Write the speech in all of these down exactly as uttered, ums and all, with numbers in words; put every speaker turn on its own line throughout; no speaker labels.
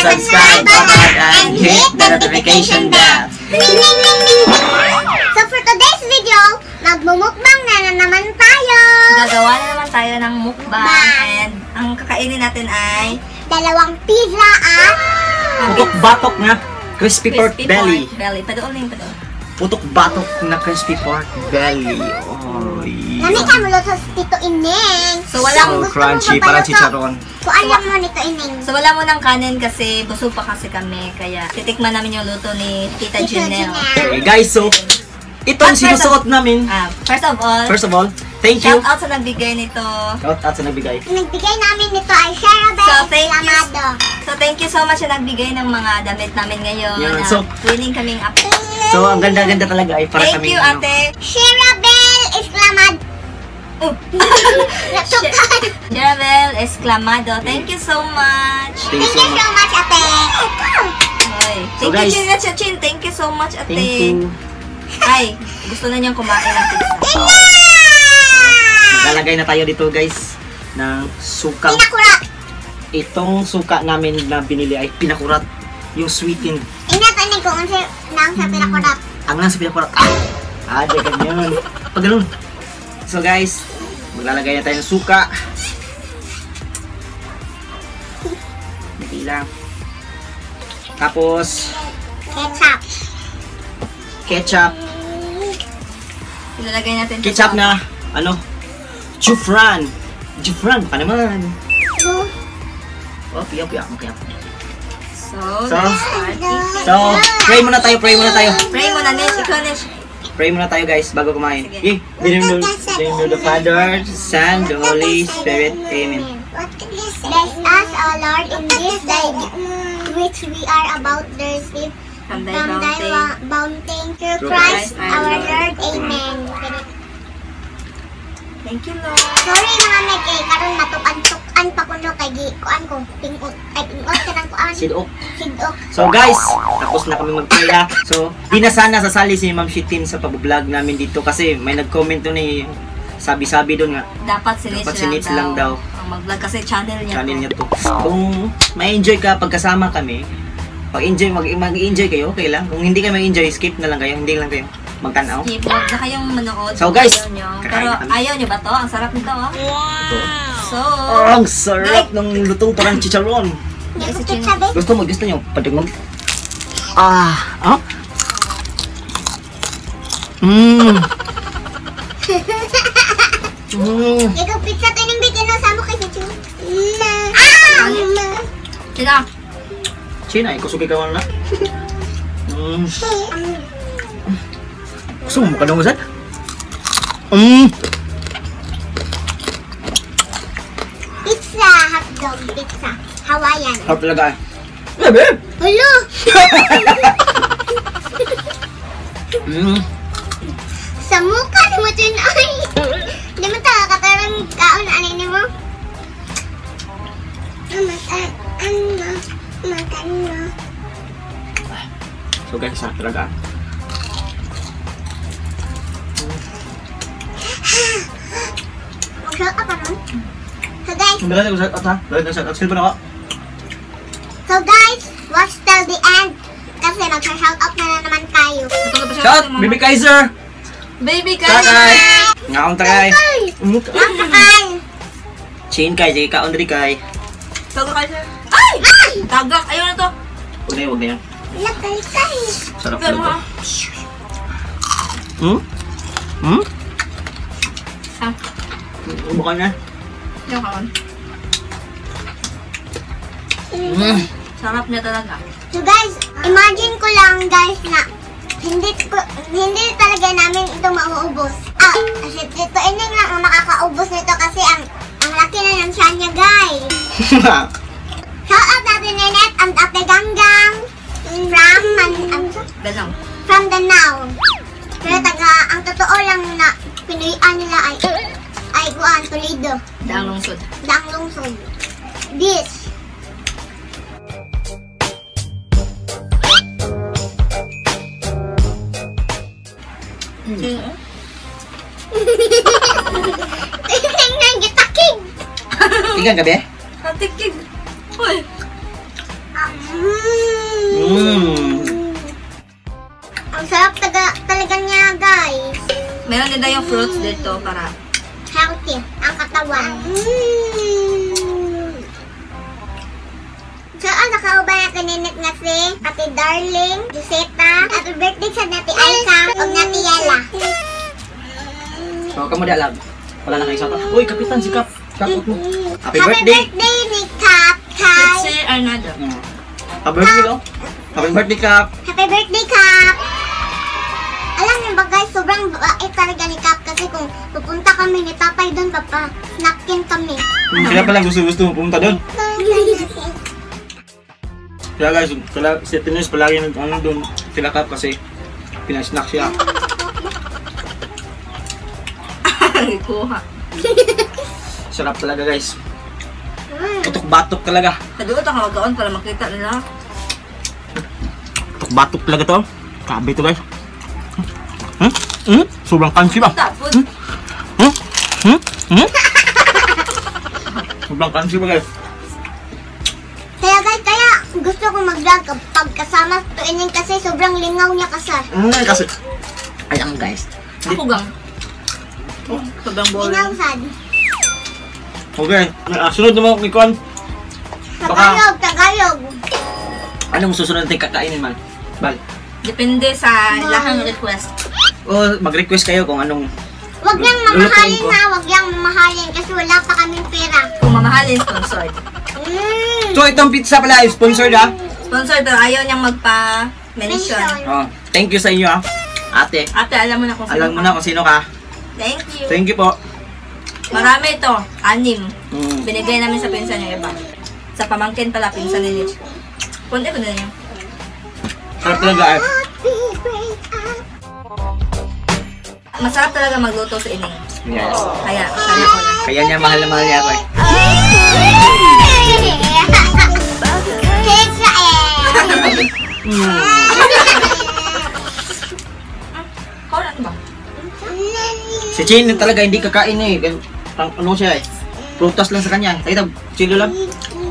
subscribe button and hit the notification bell.
So for today's video, magmumukbang na, na naman tayo.
Gagawa na naman tayo ng mukbang. And ang kakainin natin ay
dalawang pizza at
Putok batok na crispy pork
crispy
belly.
pork belly. Padoon na yung padoon.
Putok batok na crispy pork belly. Oh,
Nami ka mulo sa Tito Ineng.
So walang
so crunchy, parang chicharon.
Kung alam mo nito Ineng.
So wala mo ng kanin kasi busog pa kasi kami. Kaya titikman namin yung luto ni Tita
Tito
Janelle.
Okay guys, so itong
But first
sinusuot namin.
Ah, first of all,
First of all, thank you.
shout out sa nagbigay nito.
Shout out sa nagbigay.
Nagbigay namin nito ay Sherabel
So, thank you.
Lamado.
So thank you so much sa nagbigay ng mga damit namin ngayon.
Yan,
Ah,
so-
willing kaming up.
So ang ganda-ganda talaga ay para
Thank
kami.
you, ate.
Sherabel Islamad.
Oh.
Natukan.
Jarabel Exclamado. Thank you so much.
Thank you
Thank
so
you so
much.
much, ate.
Ay,
So,
thank
guys,
you, Chin Chin Chin. Thank you so much, ate.
Thank you.
Ay, gusto na niyang kumain ng pizza.
Lalagay na tayo dito guys ng suka.
Pinakurat.
Itong suka namin na binili ay pinakurat. Yung sweetened.
Ingat Ineng kung ano nang sa pinakurat.
Ang nasa pinakurat. Ah, ah di ganyan. Pag ganun. So guys, maglalagay na tayo ng suka. Hindi lang. Tapos,
Ketchup.
ketchup.
Ilalagay natin. ito
Ketchup
sa-
na, ano, Jufran. Jufran pa naman. Oh, piyak, piyak, piyak.
So,
So,
let's start eating.
So, pray muna tayo, pray muna tayo.
Pray mo na, Nish. Ikaw, Nish.
Pray muna tayo guys bago kumain.
Sige.
Okay, in the name of the- in the name of the Father, Son, the Holy Spirit. Amen.
Bless us, O Lord, in this day which we are about to receive
From thy
from thy
bounty.
wa- bounty through
Through
Christ
Christ our
our
Lord.
Lord. Amen.
Thank you, Lord.
Sorry mga meg, eh, karon matukan-tukan pa kuno kay gi kuan ko pingot ay pingot kanang kuan
Sidok.
sidok.
So guys, tapos na kami mag-pray ha. So, di na sana sasali si Ma'am Shitin sa pag-vlog namin dito kasi may nag-comment doon eh, sabi-sabi doon nga,
Dapat si Nish
Dapat si
lang,
Nish lang daw.
Ang mag-vlog kasi channel niya.
channel
to.
niya to. Kung ma-enjoy ka pagkasama kami, pag-enjoy, mag- mag-enjoy kayo, okay lang. Kung hindi kayo mag-enjoy, skip na lang kayo, hindi lang kayo magtanaw.
Skip, huwag na kayong manood.
So,
kung
guys,
ayaw nyo.
kakain
Pero
na kami.
ayaw nyo ba to? Ang sarap nito, oh.
Ito.
So,
Oh, ang sarap ng lutong parang chicharon.
Hindi ko
si Chin-
sabi.
Gusto mo, gusto nyo, padungog. Ah, ah? Mmm. Mmm.
Ikaw pizza tining bitin no samo kay Chu. Ah!
sino?
China, ikaw sugi ka na. Mmm. Gusto mo makadungo saan? Mmm.
Pizza, hotdog, pizza, Hawaiian.
Harap talaga eh. Bebe!
Hello.
Mmm.
Sa mukha ni mo Chin ay. Di mo ta katarang kaon ani ni mo. Makan, ano, makan mo.
So guys, sarap talaga.
Mag-shout out ka nun? So guys,
Ang dala sa at ha? Dala sa at silver ako.
so guys, watch till the end. Kasi mag-shout out na, na naman tayo.
Shout! Baby Kaiser!
Baby
Kakay!
Kay!
Ngaong tagay! Mm, ka-
Kakay!
Chin kay, sige kaon diri kay.
Tagak kayo, sir. Ay! Tagak! Ayaw na to.
Huwag na yun, huwag na yan.
Lakay kay.
Sarap
Pero
talaga.
ha?
Hmm? Hmm?
Ah,
Bukan na.
yung kaon.
Mm.
Sarap niya talaga.
So guys, imagine ko lang guys na hindi ko, hindi talaga namin ito mauubos. Ah, kasi dito ining lang ang makakaubos nito kasi ang ang laki na ng tiyan niya guys. Shout out natin Nenet and Ate Ganggang from man, um,
Ganun.
from Danao. Pero taga ang totoo lang na Pinoyan nila ay ay kuan Toledo.
Daang lungsod.
Daang lungsod. This.
Sino?
Tingnan gitakig.
Ikan gabi?
Katikig. Uy!
Um,
Mm.
Ang sarap taga, talaga niya, guys.
Meron din tayong fruits dito para
Healthy ang katawan. Mm. So, ang nakauba na kaninit nga si Ate Darling, Joseta. Happy birthday sa Nati Aika o Nati Yela.
So, kamu di alam. Wala na kayo sa ito. Uy, kapitan si Kap. Kap, mo. Happy
Happy
birthday.
birthday ni Kap Kai.
let's say another.
Mm. Happy birthday ko. Happy birthday, Kap.
Happy birthday, Kap! Alam niyo ba guys, sobrang bait talaga ni Kap kasi kung pupunta kami ni Tatay doon, papa, snackin kami.
Hmm, kaya pala gusto-gusto mo pumunta doon. Kaya guys, kala, si Tinis palagi nag ano doon sila Kap kasi pinasnack siya.
Kuha.
Sarap talaga guys. Tutok-batok talaga.
Kaduot ang hawagaon para makita nila.
Tutok-batok talaga to. Kabe to guys. Hmm? Hmm? Sobrang kansi ba?
Tapos,
Hmm? Hmm? Hmm? Sobrang kansi ba guys?
Kaya guys, kaya gusto ko mag-vlog kapag kasama to ining kasi sobrang lingaw niya kasar.
Hmm, kasi ayan guys.
ako gang. Oh, sobrang boring.
Lingaw sad.
Okay, uh, sunod naman ni Kwan.
Tagalog, Tagalog.
Anong susunod natin kakainin man? Bal.
Depende sa lahang request.
O mag-request kayo kung anong
Wag niyang mamahalin na, wag niyang mamahalin kasi wala pa kaming pera.
Kung mamahalin, sponsored.
Mm.
So itong pizza pala is sponsored ha.
Sponsored pero ayaw niyang magpa-mention.
Mention.
Oh, thank you sa inyo ha. Ate,
Ate, alam mo na kung sino
alam mo
ka.
na kung sino ka.
Thank you.
Thank you po.
Marami ito. Anim.
Mm.
Binigay namin sa pinsan yung iba. Sa pamangkin pala, pinsan ni Rich. Punti ko na niya.
Sarap talaga eh.
Happy break up.
Masarap talaga magluto sa ining.
Yes.
Kaya, sana ko na.
Kaya niya mahal na mahal niya ako eh.
Cake sa eh.
Mm.
Kau na ba?
Si Chin talaga hindi kakain eh. Ang ano siya eh. Prutas lang sa kanya. Ay, ito, chilo lang.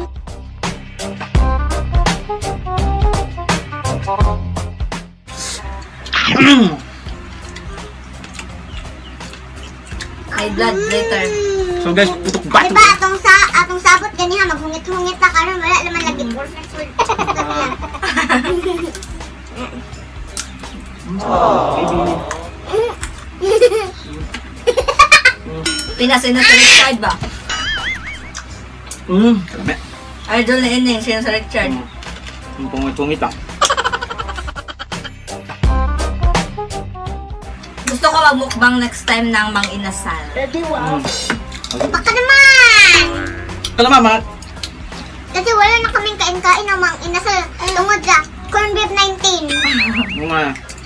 High blood later.
So guys, putok batok.
Diba atong sa atong sabot ganiha maghungit-hungit ta karon wala naman lagi perfect full.
Pinasa na sa Richard ba?
Mm. Dami.
Idol na ining, siya sa Richard.
Ang pungit-pungit ah.
Gusto ko magmukbang next time ng Mang Inasal.
Mm.
Baka naman.
Kala mama.
Kasi wala na kaming kain-kain ng mga inasal tungod sa corn beef nineteen.
Mga.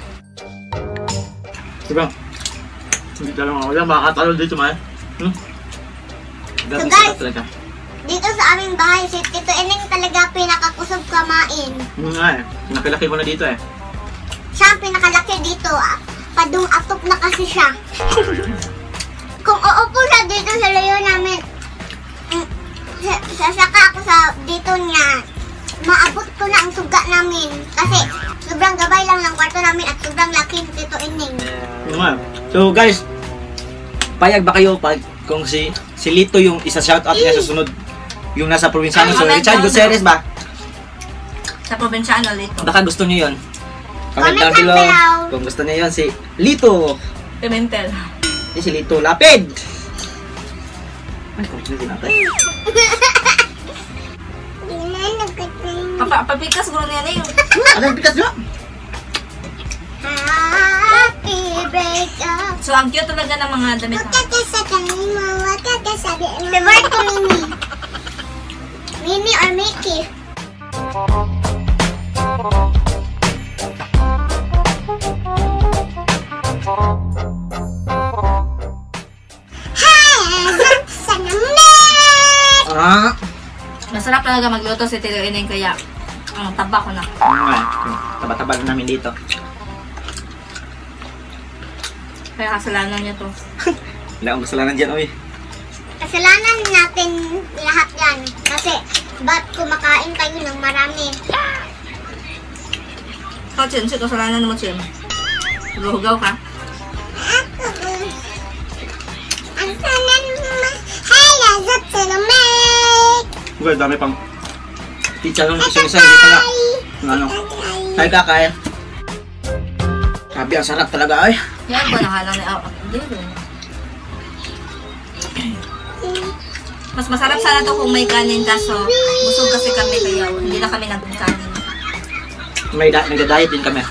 Diba? Hindi talaga ako yan. Makakatalo dito man. Hmm? Dami
So, guys,
sarap talaga.
Dito sa aming bahay, si Tito Eneng talaga pinakakusog kamain.
Hmm nga eh. Nakilaki ko na dito eh.
Siya ang pinakalaki dito. Ah. Padung atop na kasi siya. Kung uupo siya dito sa layo namin, mm, sa- sasaka ako sa dito niya, maabot ko na ang suga namin. Kasi sobrang gabay lang ng kwarto namin at sobrang laki ni Tito Eneng.
Hmm nga. So guys, payag ba kayo pag kung si si Lito yung isa shoutout niya sa sunod? Yung nasa probinsyano. So Richard Gutierrez ba?
Sa probinsyano dito.
Baka gusto niyo yun. Comment
Comment
down
down
below.
below.
Kung gusto niyo yun si Lito.
Pimentel.
Eh, si Lito Lapid. Ay, kung sino natin.
Papa, papikas ko niya na yun.
Ano yung pikas nyo?
Happy breakup.
So, ang cute talaga ng mga damit na.
Favorite ko Mini. Mini or Mickey?
Ah.
Masarap talaga magluto si Tito Ineng kaya ang taba ko na.
Ano taba-taba na namin dito.
Kaya kasalanan niya to.
Wala akong kasalanan dyan, oy.
Kasalanan natin lahat yan. Kasi, ba't kumakain kayo ng marami?
Ikaw, Chim. Sige, kasalanan mo, Chim. Hugaw ka.
Ang sanan mo. Hey, azot sa lumik.
Okay, dami pang pizza lang isa-isa. Hindi pala. Ano? Kaya kakain. Sabi, ang sarap talaga ay.
Yan ba nakalang ni Awa? Hindi rin. Mas masarap sana to kung may kanin kaso busog kasi kami kaya hindi na kami nagkanin.
May da nagda-diet din kami.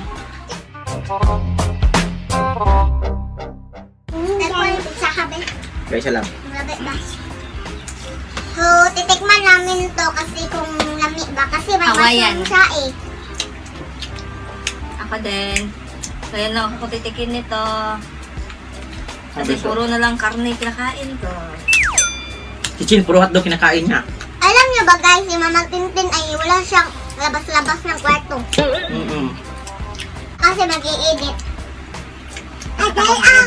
Sa kabe.
Kaya isa lang.
Malapit ba? So, titikman namin to kasi kung lami ba. Kasi may
Hawaiian.
mushroom siya eh.
Ako din. Kaya na ako titikin nito. Kasi
Sabi,
puro na lang karne kinakain ko.
Si Chin, puro hotdog kinakain niya.
Alam niyo ba guys, si Mama Tintin ay wala siyang labas-labas ng kwarto.
Mm-mm.
Kasi mag-i-edit. Agay ah!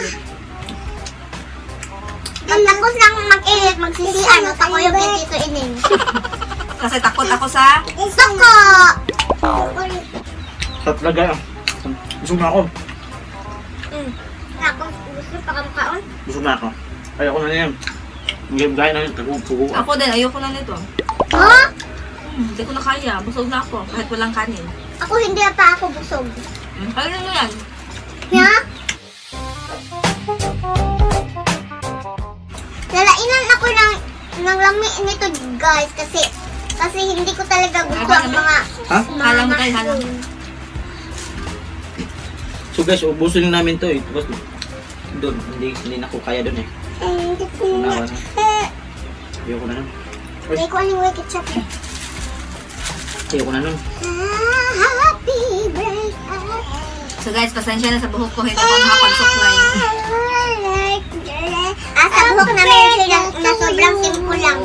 Pagtapos lang mag-edit, magsisian, at ako yung dito ining.
Kasi takot ako sa...
Soko!
Sarap talaga. Busog na ako.
Mm. Ako, gusto pa kang kaon?
Busog na ako. Ayoko na niyan. Hindi gaya na yun. Tagupo.
Ako din, ayoko na nito.
Ha?
Hmm, hindi ko na kaya. Busog na ako. Kahit walang kanin.
Ako hindi pa ako busog.
Hmm, kaya mo yan.
Ha? Lalainan ako ng, ng lami nito guys kasi kasi hindi ko talaga gusto ang mga
Ha?
Kala mo tayo, kala mo.
So guys, ubusin namin to eh. Tapos doon, hindi, hindi na ko kaya doon eh. Unawa na. Ayoko na nun.
Hindi ko anong way ketchup eh.
Ayoko na nun.
Ah, happy birthday.
So guys, pasensya na sa buhok ko. Hindi ako nakapag-supply.
Ah, sa buhok namin siya na, na sobrang simple lang.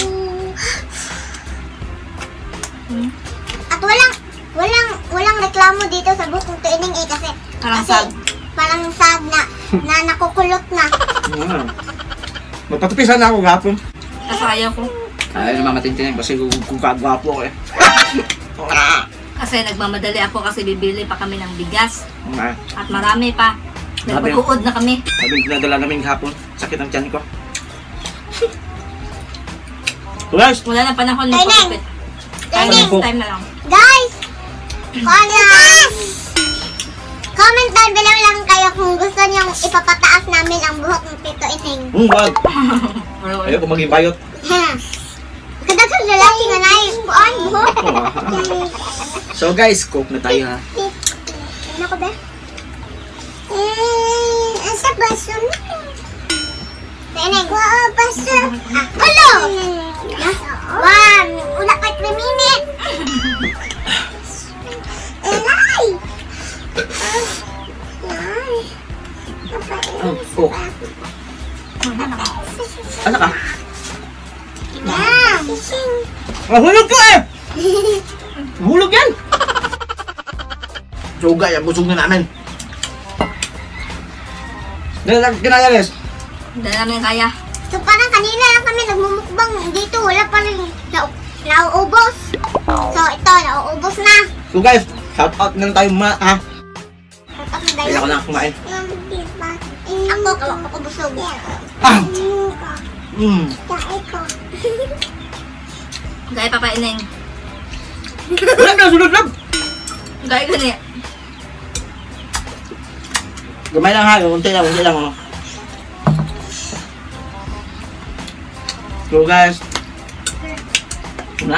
Hmm?
At walang, walang, walang reklamo dito sa buhok ng tuining eh kasi
Parang
kasi
sag.
parang sag na, na nakukulot na.
Ah. Magpatupisan na ako gapon.
Kasi ayaw ko.
Ay, namamatintinan kasi kung, kung kagwapo ako eh. Ah.
Kasi nagmamadali ako kasi bibili pa kami ng bigas.
Ah.
At marami pa. Nagpagkuod na kami.
Sabi pinadala namin hapon. Sakit ang tiyan ko. So guys,
Wala na panahon ng
Tineng!
pagkupit. Time,
Tineng!
time na lang.
Guys! Comment! Comment down below lang kayo kung gusto niyong ipapataas namin ang buhok ng Tito Ining.
hmm, wag. Ayoko maging bayot.
Ha? Kadagang lalaki nga na yung buon, buhok.
Oh, ah. So guys, cook na tayo ha.
Ano ko ba? Eh, asa baso na? Tineng. Wow, baso. Ah, ulo! One! Una pa three minutes! Elay! Elay!
Oh, cook. Ano ka?
Ma'am!
Mahulog ka eh! Mahulog yan! So guys, busog na namin. Kinaya guys.
Hindi namin kaya.
So parang kanina lang kami nagmumukbang dito, wala pa rin na nauubos. So ito, nauubos na.
So guys, shout out na lang tayo ma ha.
Tapos na
Kaya ako na kumain.
Ako, ako, ako busog.
Ah! Mm.
Gaya papaineng.
Wala na, sunod lang!
Gaya gani.
Gamay lang ha, unti lang, unti lang oh. So guys, na?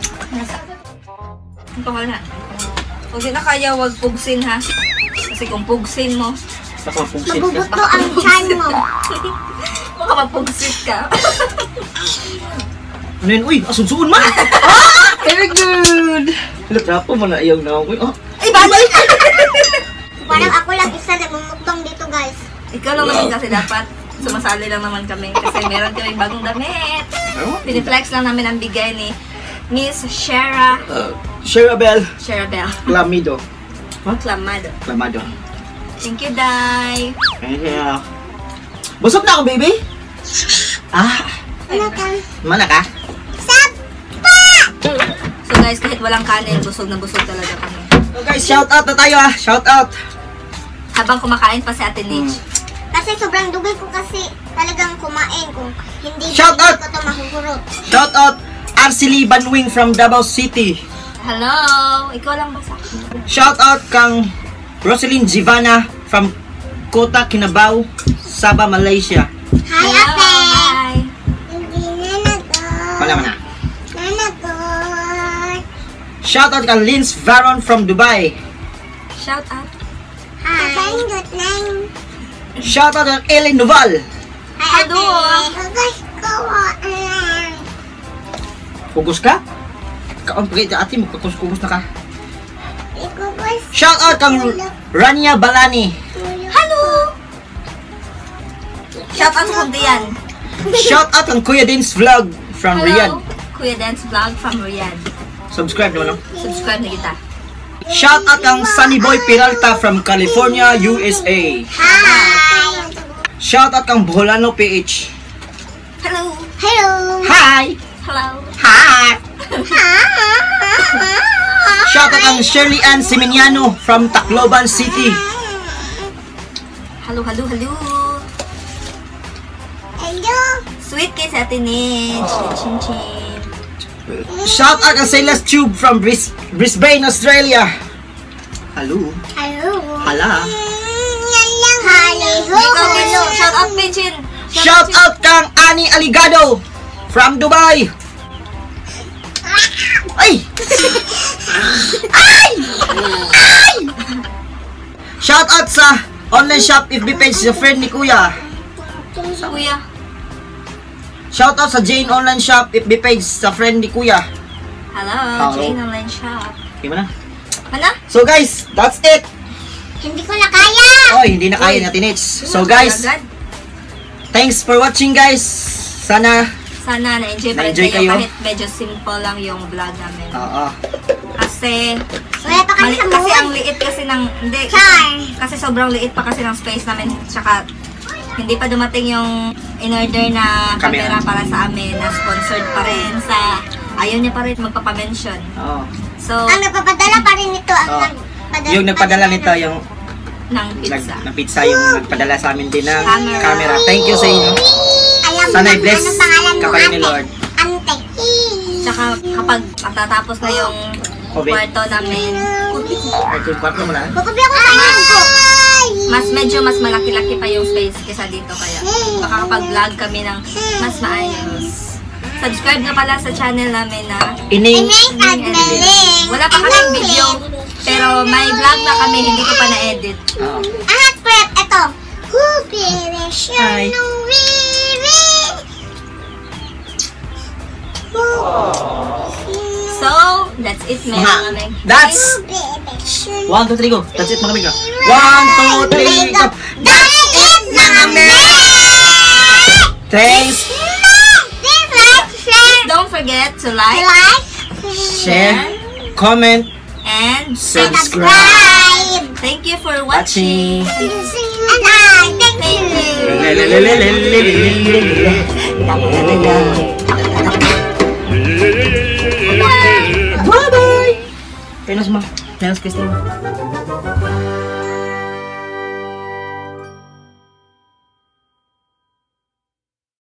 Ang pakal na. Kung di na kaya, wag pugsin ha. Kasi kung pugsin mo,
Baka pugsit ka.
Mabubuto ang chan mo.
baka mapugsit ka.
Ano yun? Uy, asunsuon man! Ah! Very good! Latrapo mo na iyong na ako. Oh.
Ay, bagay!
Parang ako lang isa nagmumukbang dito guys.
Ikaw naman kasi dapat sumasali lang naman kami kasi meron kami bagong damit. Piniflex lang namin ang bigay ni Miss Shara
Uh, Sherabel
Sherabel
Clamido.
Clamado.
Clamado.
Thank you, Day.
Kaya, busog na ako, baby? Ah,
Ano ka?
mana ka?
Sapa!
So guys, kahit walang kanin, busog na busog talaga kami.
So guys, shout out na tayo ah. Shout out.
Habang kumakain pa si Ate Nitch.
Kasi sobrang dugay ko kasi talagang kumain kung hindi
Shout
hindi
out!
ko to mahugurot.
Shout out Arcely Banwing from Davao City.
Hello! Ikaw lang ba sa akin?
Shout out kang Rosalyn Givana from Kota Kinabaw, Sabah, Malaysia.
Hi,
Hello!
Ate!
Hi!
Hindi na na
Wala man na.
Nanagot.
Shout out kang Linz Varon from Dubai.
Shout out!
Hi. Good name.
Shout out kang Ellen Noval.
Hi,
Hello.
Ate. Guys, ko uh,
Kugos ka? Kaon pagay ati mo kugos-kugos na ka.
Iko guys.
Shout out kang Rania Balani.
Hello! Shout out sa Dian.
Shout out kang Kuya Dins Vlog from Riyadh.
Kuya Dance Vlog from Riyadh.
Subscribe naman no?
Subscribe na kita.
Shout out kang Sunny Boy Peralta from California, U S A.
Hi.
Shout out kang Bolano P H.
Hello!
Hello.
Hi!
Hello!
Hi!
Hi.
Shout out kang Shirley Ann Siminiano from Tacloban City.
Hello, hello, hello!
Hello.
Sweet kay si Ate Nitch. Chin chin.
Shout out kang Silas Tube from Bris Brisbane, Australia. Hello.
Hello.
Hala.
Yan lang. Hello.
Ikaw, Pinchin. Shout out, Pinchin.
Shout out kang Ani Aligado from Dubai. Ay! Ay! Ay! Shout out sa online shop F B page sa friend ni Kuya.
Sa kuya.
Shout out sa Jane online shop F B page sa friend ni Kuya.
Hello,
Hello.
Jane Online Shop.
Okay mo na.
Mana?
So guys, that's it.
Hindi ko na kaya.
Oy, hindi na kaya natin it. So guys,
Agad.
thanks for watching guys. Sana
Sana na-enjoy pa rin
Na-enjoy
kayo
kayo.
kahit medyo simple lang yung vlog namin.
Oo.
Kasi,
Wala pa kami
mali,
sa
kasi
mood.
ang liit kasi ng, hindi,
Char.
kasi sobrang liit pa kasi ng space namin. Tsaka, hindi pa dumating yung in-order na
Camera.
camera para sa amin na sponsored pa rin sa, ayaw niya pa rin magpapamention.
Oo.
So,
Ang nagpapadala pa rin ito. Ang
Oh.
nagpadala,
Yung nagpadala nito yung
ng
nag,
pizza.
ng pizza yung nagpadala sa amin din ng
Camera.
camera. Thank you sa inyo.
Alam
Sana
mo
i-bless
anong pangalan mo,
ka pa rin ni
ate?
Lord.
Ante.
Tsaka, kapag matatapos na yung
Kobe.
kwarto namin,
Ay, yung kwarto mo na.
Kukubi ako sa inyo ko.
mas medyo mas malaki-laki pa yung space kesa dito kaya makakapag-vlog kami ng mas maayos. Subscribe nga pala sa channel namin na
Ining.
Ineng at Meling.
wala pa kaming video pero may vlog na kami, hindi ko pa na-edit.
Oo.
Ang script, ito. Who perish
Hi.
no weary.
So, that's it mga
Mga,
kaming.
that's one, two, three, go. That's it mga amiga. One, two, three, go.
That's it, mga men!
Thanks.
Please like, share,
Don't forget to like
like,
Share, comment,
and
subscribe.
subscribe.
thank you for watching.
Watching.
And I thank
Thank
you.
you.
Bye bye. Penas mo. Penas Christine.